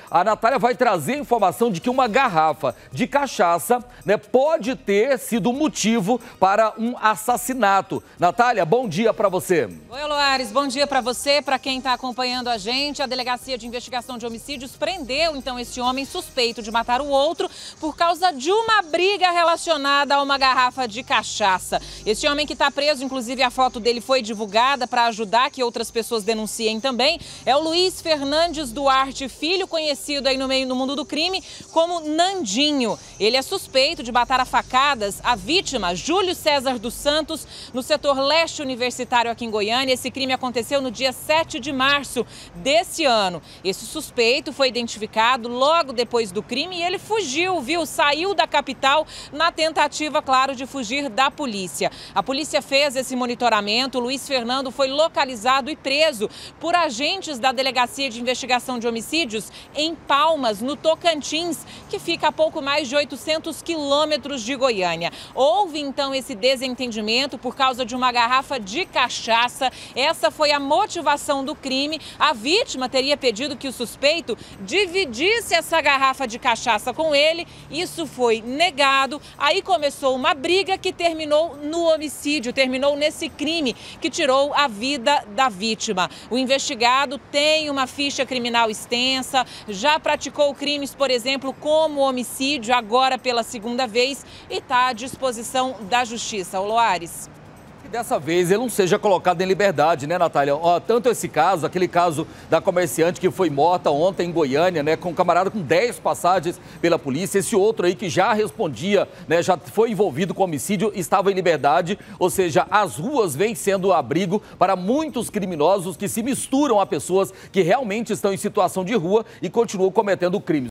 A Natália vai trazer a informação de que uma garrafa de cachaça, pode ter sido motivo para um assassinato. Natália, bom dia para você. Oi, Loares, bom dia para você, para quem está acompanhando a gente. A Delegacia de Investigação de Homicídios prendeu, então, esse homem suspeito de matar o outro por causa de uma briga relacionada a uma garrafa de cachaça. Esse homem que está preso, inclusive a foto dele foi divulgada para ajudar que outras pessoas denunciem também, é o Luiz Fernandes Duarte Filho, conhecido aí no mundo do crime como Nandinho. Ele é suspeito de matar a facadas a vítima, Júlio César dos Santos, no setor leste universitário aqui em Goiânia. Esse crime aconteceu no dia 7 de março desse ano. Esse suspeito foi identificado logo depois do crime e ele fugiu, saiu da capital na tentativa, claro, de fugir da polícia. A polícia fez esse monitoramento, o Luiz Fernando foi localizado e preso por agentes da Delegacia de Investigação de Homicídios em Palmas, no Tocantins, que fica a pouco mais de 800 quilômetros de Goiânia. Houve, então, esse desentendimento por causa de uma garrafa de cachaça. Essa foi a motivação do crime. A vítima teria pedido que o suspeito dividisse essa garrafa de cachaça com ele. Isso foi negado. Aí começou uma briga que terminou no homicídio, terminou nesse crime que tirou a vida da vítima. O investigado tem uma ficha criminal extensa, já praticou crimes, por exemplo, como homicídio, agora pela segunda vez, e está à disposição da justiça. Loares. Dessa vez ele não seja colocado em liberdade, né, Natália? Tanto esse caso, aquele caso da comerciante que foi morta ontem em Goiânia, com um camarada com 10 passagens pela polícia. Esse outro aí que já respondia, já foi envolvido com homicídio, estava em liberdade. Ou seja, as ruas vêm sendo abrigo para muitos criminosos que se misturam a pessoas que realmente estão em situação de rua e continuam cometendo crimes.